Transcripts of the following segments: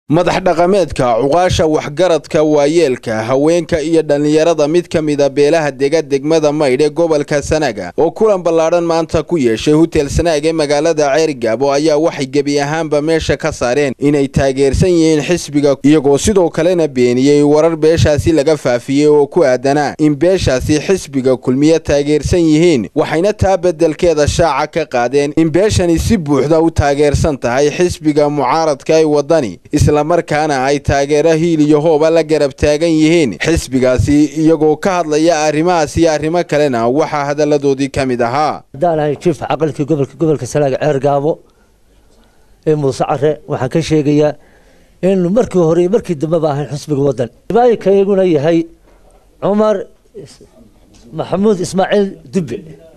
madax dhaqameedka cuqaasha waxgaradka waayeelka haweenka iyo dhalinyarada mid kamida beelaha degmada Maydh ee gobolka Sanaag oo kulan ballaaran maanta ku yeeshay hotel Sanaag ee magaalada Ceergaabo ayaa waxay gabi ahaanba meesha ka saareen inay taageersan yihiin xisbiga iyagoo sidoo kalena beeniyay warar beeshaasi laga faafiyay oo ku aadanaa in beeshaasi xisbiga kulmiye taageersan yihiin waxayna taa bedelkeeda shaaca ka qaadeen in beeshani si buuxda u taageersan tahay xisbiga mucaaradka ay wadani markaana ay taageero hiil iyo hooba la garab taagan yihiin xisbigaasi iyagoo ka hadlaya arrimahaas iyo arrimo kalena waxa hadaladoodii kamid ahaa daanahay chief aqalka gobolka Sanaag Ceergaabo ee Muuse Care waxaan ka sheegayaa in markii hore markii dambe baahan xisbiga wadan baaykayguna yahay Umar Maxamuud Ismaaciil Dubbe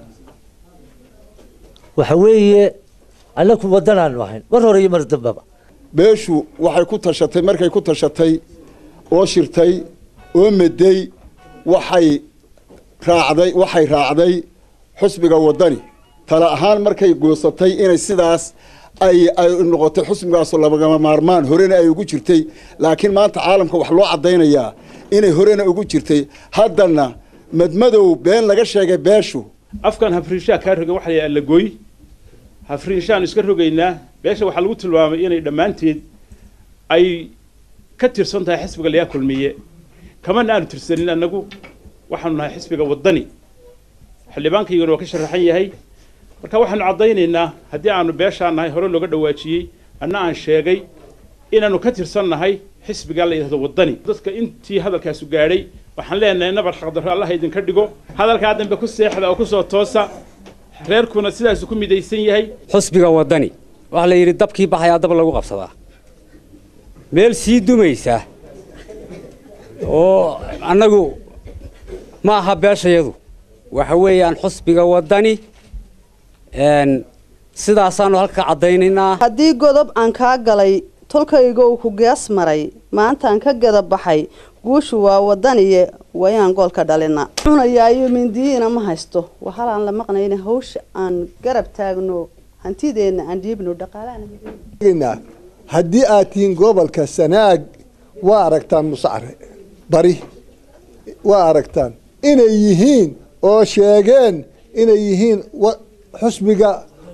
waxa weeye anaku wadanaan wahayn war hore mar dambe beeshu waxay ku tashatay markay ku tashatay oo shirtay oo meeday waxay raacday xisbiga wadani tala ahaan markay goosatay inay sidaas ay noqotay xisbigaas laba maarmaan horena ay ugu jirtay laakiin maanta caalamka wax loo cadeynaya inay horena ugu jirtay haddana madmadow been laga sheegay beeshu afkan hafriisha ka rogay waxa la gooy hafriishaan iska rogaynaa beesha waxa lagu tilmaamay inay dhamaanteed ay ka tirsan tahay xisbiga la kulmiye kama aan tirsanin anagu waxaanu nahay xisbiga wadani xildhibaankaygu waa ka sharaxan yahay marka waxaanu cadeynaynaa hadii aanu beeshaan nahay hore looga dhawaajiyay aan sheegay inaanu ka tirsannahay xisbiga la yiraahdo wadani dadka intii hadalkaas u gaaray waxaan leenahay nabar xaqdar Allah idin ka dhigo hadalka dambe ku seexda oo ku soo toosa reerkuna sidaas ku midaysan yahay xisbiga wadani waxa la yiri dabkii baxaya dab lagu qabsadaa meel sii dumaysa oo anagu ma aha beeshayadu waxa weeyaan xisbiga wadani sidaasaanu halka cadeynayna hadii godob aan ka galay tolkayga uu ku gaas maray maanta aan ka gada baxay guushu waa wadaniye wayaan goolka dhalina cunayaayo mindiina ma haysto waxa aan la maqnayna hawsha aan garab taagno hantideena aan diibno dhaqaalaana haddii aad tihiin gobolka Sanaag waa aragtaan Muuse Care bari waa aragtaan inay yihiin oo sheegeen inay yihiin xisbiga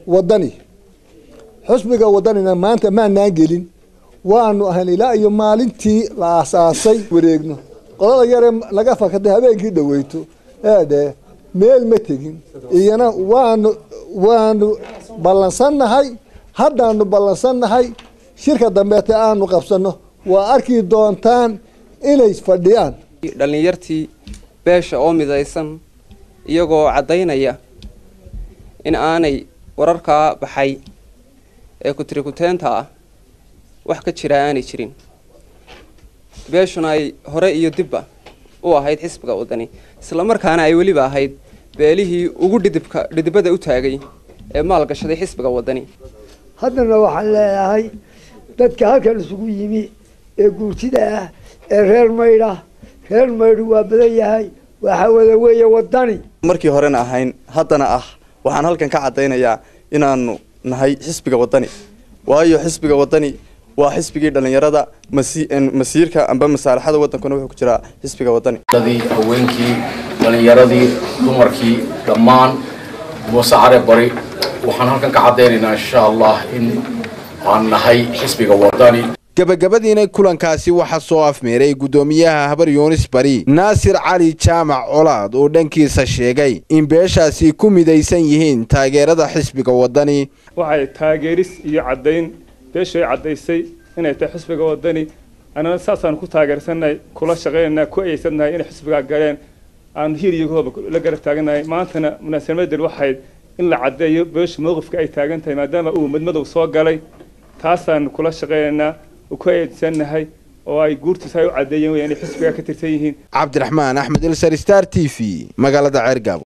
wadanina maanta ma naangelin waanu ahan ilaa iyo maalintii la aasaasay wareegno qolada yare laga fakatay habeenkii dhaweyto meel ma tegin iyana waanu balansannahay haddaanu balansannahay shirka dambeete aanu qabsano waa arki doontaan inay fadhiyaan dhalinyartii beesha oo midaysan iyagoo cadeynaya in aanay wararka baxay ee ku tirikuteenta wax ka jira aanay jirin beeshuna ay hore iyo dibba u ahayd xisbiga wadani isla markaana ay waliba ahayd beelihii ugu dhidibada u taagay ee maal gashaday xisbiga wadani haddana waxaan leeyahay dadka halkan isugu yimi ee guurtida ah ee reer Maydh waa badan yahay waxa wada weeye wadani markii horena ahayn haddana waxaan halkan ka cadeynayaa inaanu nahay xisbiga wadani waayo xisbiga wadani waa xisbigii dhalinyarada masiirka amba masaalaxada wadankuna wuxuu ku jiraa xisbiga wadani haweenkii dhalinyaradii dumarkii dhammaan Muuse Care bari waxaan halkan ka cadeynaynaa insha Allah in aan nahay xisbiga wadani gabagabadiina kulankaasi waxa soo afmeeray gudoomiyaha Habar Yunis Bari Naasir Cali Jaamac Colaad oo dhankiisa sheegay in beeshaasi ku midaysan yihiin taageerada xisbiga wadani waxay taageeris iyo cadeyn beeshay cadeysay inay tahay xisbiga wadani anana saasaan ku taageersanay kula shaqeynaa ku aysanay in xisbiga galeen aan hiiriyagooba la garab taaganahay maantana munaasabadii waxay in la cadeeyo beesh mowqifka ay taagan tahay maadaama uu madmadow soo galay taasaan kula shaqeynaa ku aysannahay oo ay guurtiisa u cadeeyeen inay xisbiga ka tirsan yihiin Cabdiraxmaan Axmed Ilsar Star TV magaalada Ceergaabo.